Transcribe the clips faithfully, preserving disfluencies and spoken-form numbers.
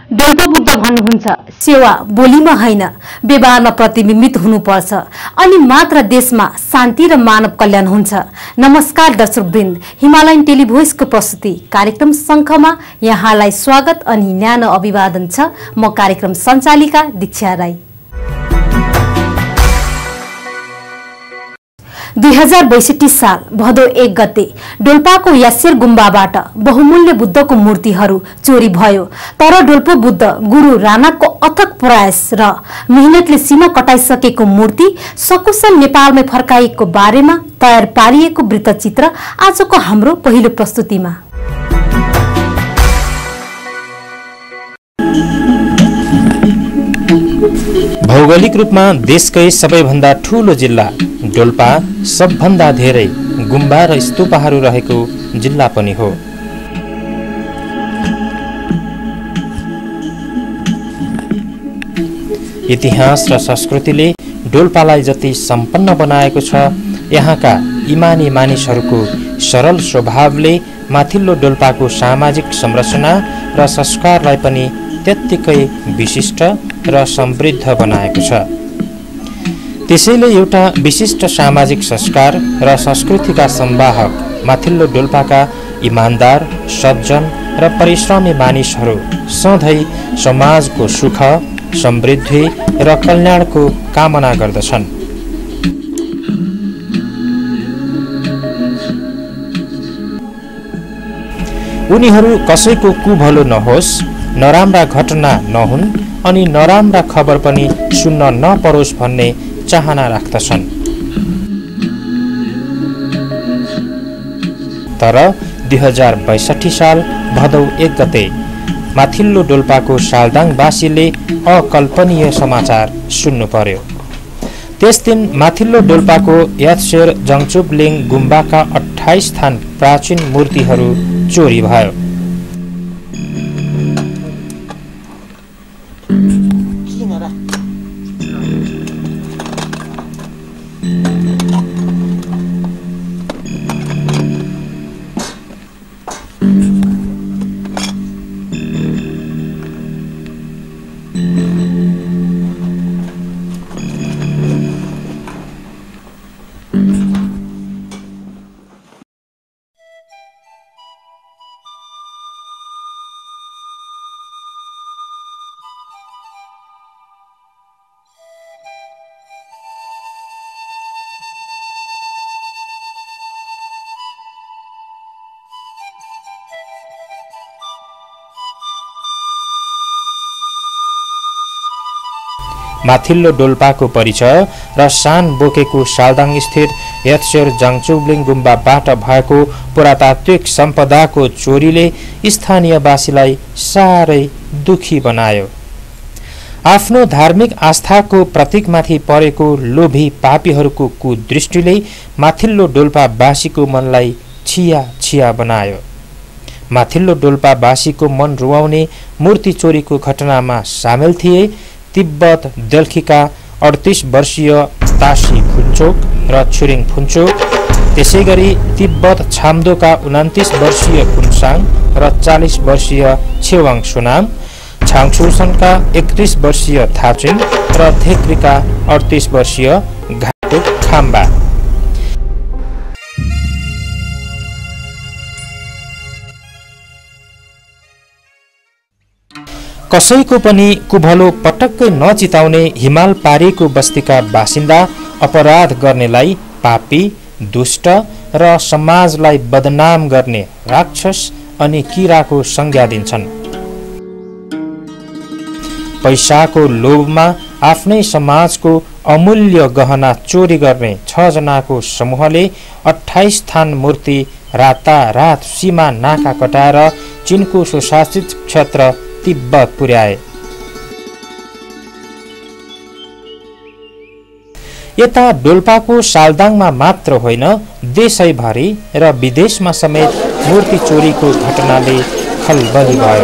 डोल्पा बुद्ध भन्नुहुन्छ सेवा बोलीमा होइन व्यवहारमा प्रतिबिम्बित हुनुपर्छ अनि मात्र देशमा शान्ति र मानव कल्याण हुन्छ। नमस्कार दर्शकवृन्द, हिमालयन टेलिभोइसको प्रस्तुति कार्यक्रम शंखमा यहाँलाई स्वागत अनि न्यानो अभिवादन छ। म कार्यक्रम सञ्चालिका दीक्षा राई। दुई हजार बैसठी साल भदौ एक गते डोल्पाको यासेर गुम्बाबाट बहुमूल्य बुद्धको मूर्तिहरू चोरी भयो। तर डोल्पो बुद्ध गुरु राणाको अथक प्रयास र मेहनतले सीमा कटाइसकेको मूर्ति सकुशल नेपालमै फर्काइएको बारेमा तयार पारिएको वृत्तचित्र आजको हाम्रो पहिलो प्रस्तुतिमा। भौगोलिक रूपमा देशकै सबैभन्दा ठूलो जिल्ला डोल्पा सबभन्दा धेरै गुम्बा र स्तूपहरू रहेको जिल्ला पनि हो। इतिहास र संस्कृतिले डोल्पालाई जति सम्पन्न बनाएको छ, यहाँका इमानी मानिसहरूको सरल स्वभावले माथिल्लो डोल्पाको सामाजिक संरचना र संस्कारलाई पनि त्यत्तिकै विशिष्ट र समृद्ध बनाएको छ। त्यसैले एउटा विशिष्ट सामाजिक संस्कार र संस्कृतिका संवाहक माथिल्लो डोल्पाका इमानदार, सज्जन र परिश्रमी मानिसहरू सधैँ समाजको सुख, समृद्धि र कल्याणको कामना गर्दछन्। उनीहरू कसैको कुभलो नहोस्, नराम्रा घटना नहुन् अनि नराम्रा खबर पनि सुन्न नपरोस् भन्ने चाहना राख्दछन्। तर दुई हजार बैसठी साल भदौ एक गते माथिल्लो डोल्पाको सालदाङवासीले अकल्पनीय समाचार सुन्नु पर्यो। त्यस दिन माथिल्लो डोल्पाको यातसेर जङचुबलिङ गुम्बाका अट्ठाइस थान प्राचीन मूर्तिहरू चोरी भयो। माथिल्लो डोल्पाको परिचय र शान बोकेको सालदाङ स्थित यातसेर जङचुबलिङ गुम्बाबाट भएको पुरातात्विक सम्पदाको चोरीले स्थानीयवासीलाई साह्रै दुखी बनायो। आफ्नो धार्मिक आस्थाको प्रतीकमाथि परेको लोभी पापीहरूको कुदृष्टिले माथिल्लो डोल्पावासीको मनलाई छिया छिया बनायो। माथिल्लो डोल्पावासीको मन रुवाउने मूर्ति चोरीको घटनामा सामेल थिए तिब्बत देल्खीका अडतीस वर्षीय तासी फुन्चोक र छुरिङ फुन्चोक, त्यसै गरी तिब्बत छाम्दोका उन्तिस वर्षीय फुन्साङ र चालीस वर्षीय छेवाङ सोनाम, छाङछुसनका एकतीस वर्षीय थाचिङ र धेक्रीका अडतीस वर्षीय घाटुक खाम्बा। कसैको पनि कुभलो पटक्कै नचिताउने हिमाल पारीको बस्तीका बासिन्दा अपराध गर्नेलाई पापी, दुष्ट र समाजलाई बदनाम गर्ने राक्षस अनि किराको संज्ञा दिन्छन्। पैसाको लोभमा आफ्नै समाजको अमूल्य गहना चोरी गर्ने छ जनाको समूहले अट्ठाइस थान मूर्ति रातारात सीमा नाका कटाएर चीनको सुशासित क्षेत्र तिब्बत पुर्याए। यता डोल्पाको सालदाङमा मात्र होइन, देशैभरि र विदेशमा समेत मूर्ति चोरीको घटनाले खलबली भयो।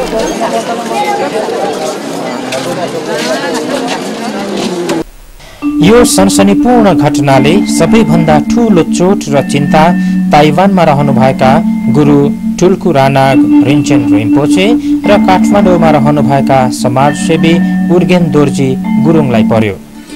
यो सनसनीपूर्ण घटनाले सबैभन्दा ठूलो चोट र चिन्ता ताइवानमा रहनुभएका गुरु टुल्कु रानाग रिन्चेन रिम्पोचे र काठमाडौँमा रहनुभएका समाजसेवी उर्गेन दोर्जी गुरुङलाई पर्यो।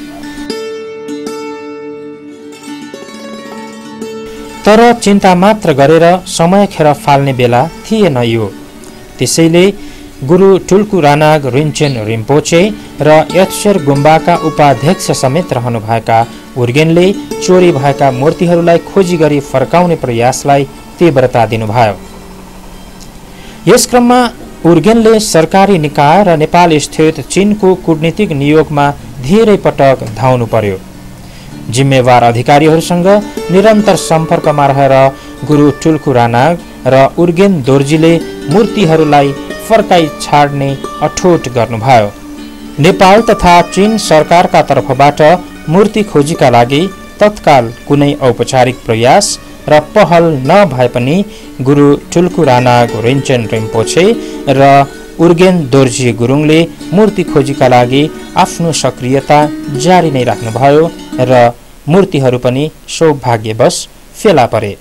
तर चिन्ता मात्र गरेर समय खेर फाल्ने बेला थिएन यो। त्यसैले गुरु टुल्कु रानाग रिन्चेन रिम्पोचे र यत्सेर गुम्बाका उपाध्यक्ष समेत रहनुभएका उर्गेनले चोरी भएका मूर्तिहरूलाई खोजी गरी फर्काउने प्रयासलाई तीव्रता दिनुभयो। यस क्रममा उर्गेनले सरकारी निकाय र नेपाल स्थित चीनको कूटनीतिक नियोगमा धेरै पटक धाउनु पर्यो। जिम्मेवार अधिकारीहरूसँग निरन्तर सम्पर्कमा रहेर गुरु टुल्कु रानाग र उर्गेन दोर्जीले मूर्तिहरूलाई फर्काई छाड्ने अठोट गर्नुभयो। नेपाल तथा चीन सरकारका तर्फबाट मूर्ति खोजीका लागि तत्काल कुनै औपचारिक प्रयास र पहल नभए पनि गुरु टुल्कु रानाग रिन्चेन रिम्पोचे र उर्गेन दोर्जी गुरुङले मूर्ति खोजीका लागि आफ्नो सक्रियता जारी नै राख्नुभयो र मूर्तिहरू पनि सौभाग्यवश फेला परे।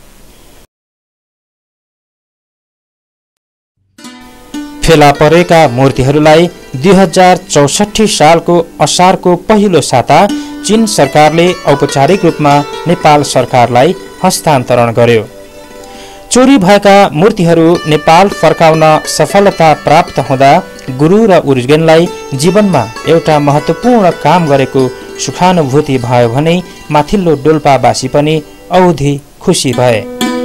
फेला परेका मूर्तिहरूलाई दुई हजार चौसठी सालको असारको पहिलो साता चीन सरकारले औपचारिक रूपमा नेपाल सरकारलाई हस्तान्तरण गर्यो। चोरी भएका मूर्तिहरू नेपाल फर्काउन सफलता प्राप्त हुँदा गुरु र उर्गेनलाई जीवनमा एउटा महत्त्वपूर्ण काम गरेको सुखानुभूति भयो भने माथिल्लो डोल्पावासी पनि औधी खुसी भए।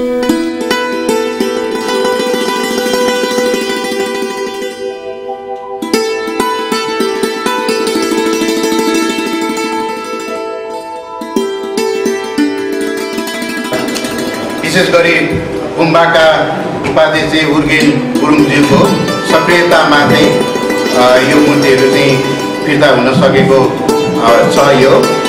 विशेष गरी गुम्बाका उपाध्यक्ष उर्गेन गुरुङज्यूको सक्रियतामा चाहिँ यो मूर्तिहरू चाहिँ फिर्ता हुन सकेको छ। यो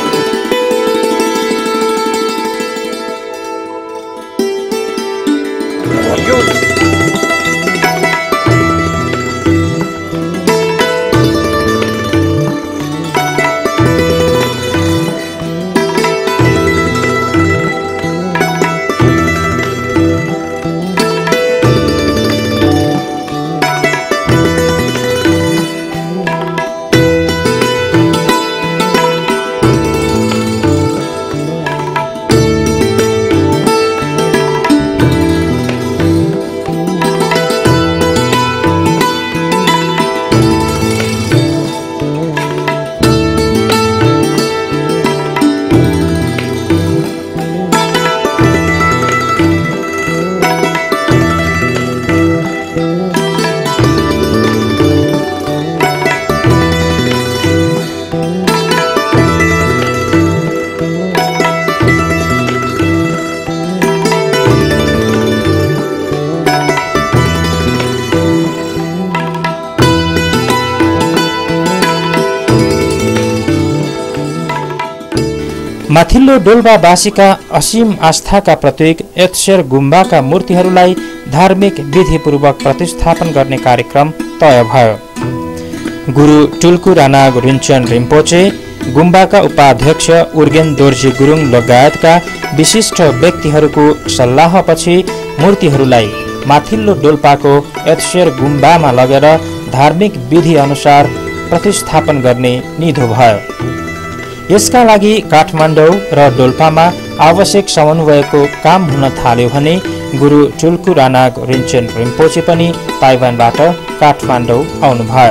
माथिल्लो डोल्पावासीका असीम आस्थाका प्रतीक यत्सेर गुम्बाका मूर्तिहरूलाई धार्मिक विधिपूर्वक प्रतिस्थापन गर्ने कार्यक्रम तय भयो। गुरु टुल्कु रानाग रिन्चेन रिम्पोचे, गुम्बाका उपाध्यक्ष उर्गेन दोर्जी गुरुङ लगायतका विशिष्ट व्यक्तिहरूको सल्लाहपछि मूर्तिहरूलाई माथिल्लो डोल्पाको यत्सेर गुम्बामा लगेर धार्मिक विधि अनुसार प्रतिस्थापन गर्ने निधो भयो। यसका लागि काठमाडौँ र डोल्पामा आवश्यक समन्वयको काम हुन थाल्यो भने गुरु टुल्कु रानाग रिन्चेन रिम्पोचे पनि ताइवानबाट काठमाडौँ आउनुभयो।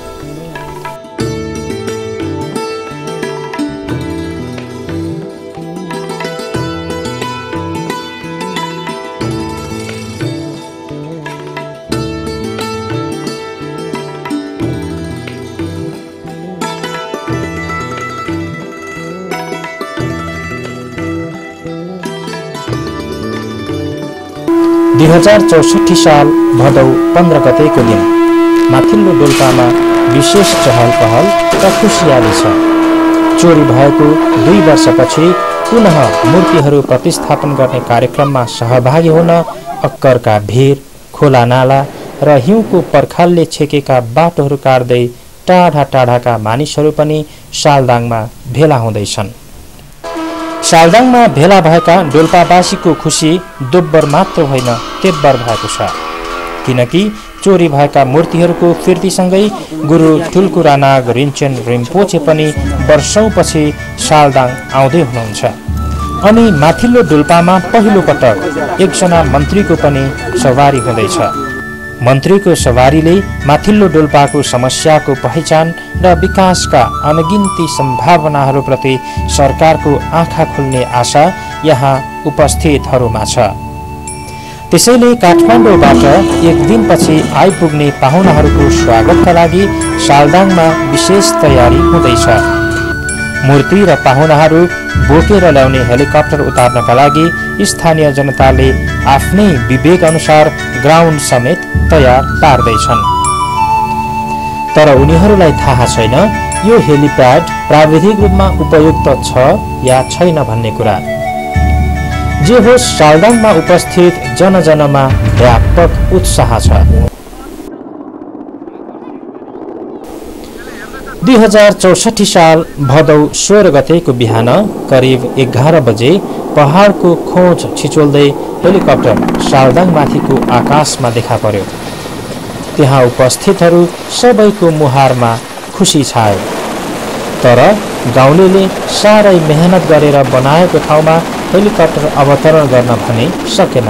दुई हजार चौसठी साल भदौ पन्ध्र गतेको दिन माथिल्लो डोल्पामा विशेष चहल पहल र खुसियाली छ। चोरी भएको दुई वर्षपछि पुनः मूर्तिहरू प्रतिस्थापन गर्ने कार्यक्रममा सहभागी हुन अक्करका भिर, खोला नाला र हिउँको पर्खालले छेकेका बाटोहरू काट्दै टाढा टाढाका मानिसहरू पनि सालदाङमा भेला हुँदैछन्। सालदाङमा भेला भएका डोल्पावासीको खुसी दोब्बर मात्र होइन तेब्बर भएको छ, किनकि चोरी भएका मूर्तिहरूको फिर्तीसँगै गुरु ठुल्कुरा नाग रिन्चेन रिम्पोछे पनि वर्षौंपछि सालदाङ आउँदै हुनुहुन्छ। अनि माथिल्लो डोल्पामा पहिलो पटक एकजना मन्त्रीको पनि सवारी हुँदैछ। मन्त्रीको सवारीले माथिल्लो डोल्पाको समस्याको पहिचान र विकासका अनगिन्ती सम्भावनाहरूप्रति सरकारको आँखा खुल्ने आशा यहाँ उपस्थितहरूमा छ। त्यसैले काठमाडौँबाट एक दिनपछि आइपुग्ने पाहुनाहरूको स्वागतका लागि सालदाङमा विशेष तयारी हुँदैछ। मूर्ति र पाहुनाहरू बोकेर ल्याउने हेलिकप्टर उतार्नका लागि स्थानीय जनताले आफ्नै विवेक अनुसार ग्राउन्ड समेत तयार पार्दैछन्। तर उनीहरूलाई थाहा छैन यो हेलिप्याड प्राविधिक रूपमा उपयुक्त छ या छैन भन्ने कुरा। जे होस्, सालदाङमा उपस्थित जनजनमा व्यापक उत्साह छ। दुई हजार चौसठी साल भदौ सोह्र गतेको बिहान करिब एघार बजे पहाडको खोज छिचोल्दै हेलिकप्टर सालदाङमाथिको आकाशमा देखा पर्यो। त्यहाँ उपस्थितहरू सबैको मुहारमा खुसी छायो। तर गाउँलेले साह्रै मेहनत गरेर बनाएको ठाउँमा हेलिकप्टर अवतरण गर्न भने सकेन।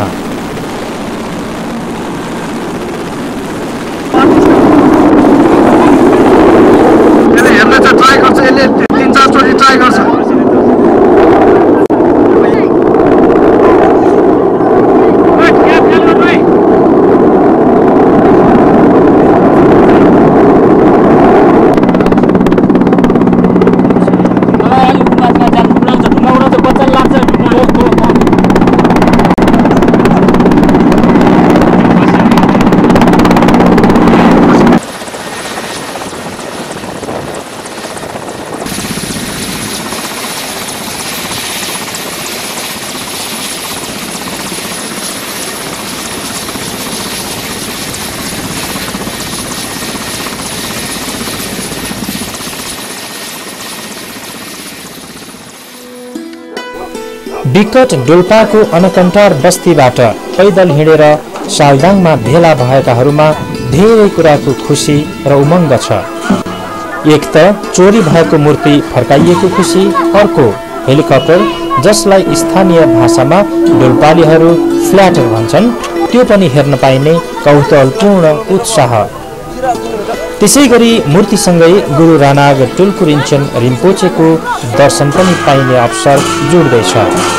विकट डोल्पाको अनकन्टर बस्तीबाट पैदल हिँडेर सालदाङमा भेला भएकाहरूमा धेरै कुराको खुसी र उमङ्ग छ। एक त चोरी भएको मूर्ति फर्काइएको खुसी, अर्को हेलिकप्टर जसलाई स्थानीय भाषामा डोल्पालीहरू फ्ल्याटर भन्छन् त्यो पनि हेर्न पाइने कौतूहलपूर्ण उत्साह। त्यसै गरी मूर्तिसँगै गुरु रानाग टुल्कु रिन्चेन रिम्पोछेको दर्शन पनि पाइने अवसर जुड्दैछ।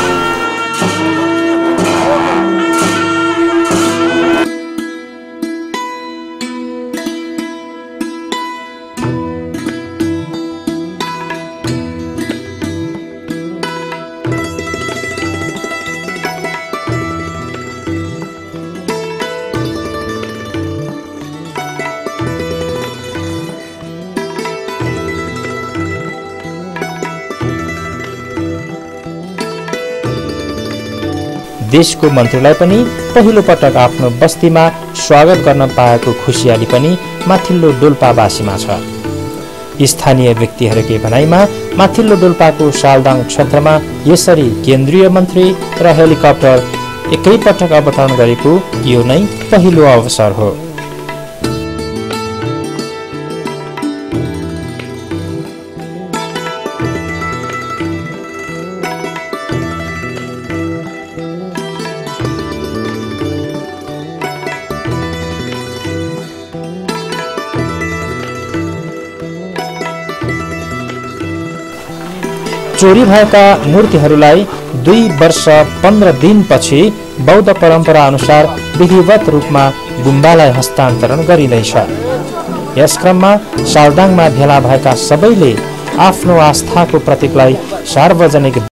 देशको मन्त्रीलाई पनि पहिलो पटक आफ्नो बस्तीमा स्वागत गर्न पाएको खुसियाली पनि माथिल्लो डोल्पावासीमा छ। स्थानीय व्यक्तिहरूकै भनाइमा माथिल्लो डोल्पाको सालदाङ क्षेत्रमा यसरी केन्द्रीय मन्त्री र हेलिकप्टर एकैपटक अवतरण गरेको यो नै पहिलो अवसर हो। चोरी भएका मूर्तिहरूलाई दुई वर्ष पन्ध्र दिनपछि बौद्ध परम्परा अनुसार विधिवत रूपमा गुम्बालाई हस्तान्तरण गरिँदैछ। यस क्रममा सालदाङमा भेला भएका सबैले आफ्नो आस्थाको प्रतीकलाई सार्वजनिक